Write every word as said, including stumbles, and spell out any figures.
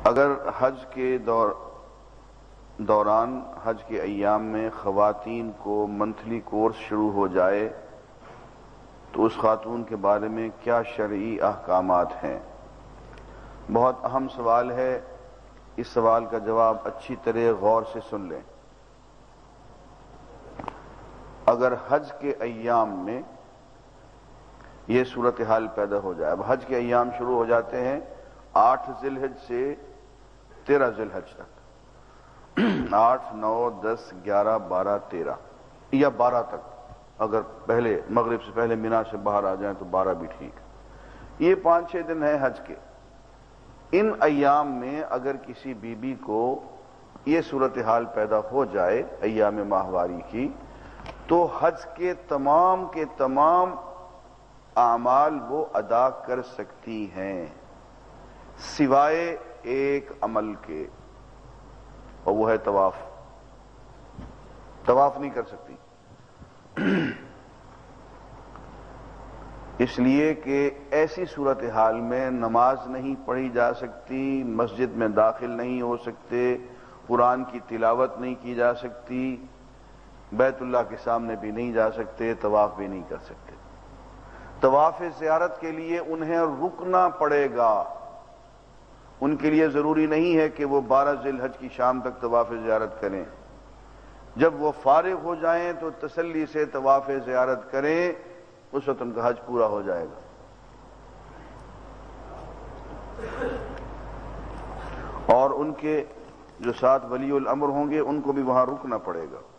اگر حج کے دور دوران حج کے ایام میں خواتین کو منتھلی کورس شروع ہو جائے تو اس خاتون کے بارے میں کیا شرعی احکامات ہیں؟ بہت اہم سوال ہے۔ اس سوال کا جواب اچھی طرح غور سے سن لیں۔ اگر حج کے ایام میں یہ صورتحال پیدا ہو جائے، اب حج کے ایام شروع ہو جاتے ہیں آٹھ ذی الحج سے تیرہ ذی الحج تک، آٹھ نو دس گیارہ بارہ تیرہ یا بارہ تک، اگر پہلے مغرب سے پہلے مینا سے باہر آ جائیں تو بارہ بھی ٹھیک۔ یہ پانچ چھ دن ہیں حج کے۔ ان ایام میں اگر کسی بی بی کو یہ صورتحال پیدا ہو جائے ایام ماہواری کی، تو حج کے تمام کے تمام اعمال وہ ادا کر سکتی ہیں سوائے ایک عمل کے، اور وہ ہے طواف۔ طواف نہیں کر سکتی، اس لیے کہ ایسی صورتحال میں نماز نہیں پڑھی جا سکتی، مسجد میں داخل نہیں ہو سکتے، قرآن کی تلاوت نہیں کی جا سکتی، بیت اللہ کے سامنے بھی نہیں جا سکتے، طواف بھی نہیں کر سکتے۔ طواف زیارت کے لیے انہیں رکنا پڑے گا۔ ان کے لیے ضروری نہیں ہے کہ وہ بارہ ذی الحج کی شام تک طواف زیارت کریں۔ جب وہ فارغ ہو جائیں تو تسلی سے طواف زیارت کریں، اس وقت ان کا حج پورا ہو جائے گا۔ اور ان کے جو ساتھ ولی الامر ہوں گے ان کو بھی وہاں رکنا پڑے گا۔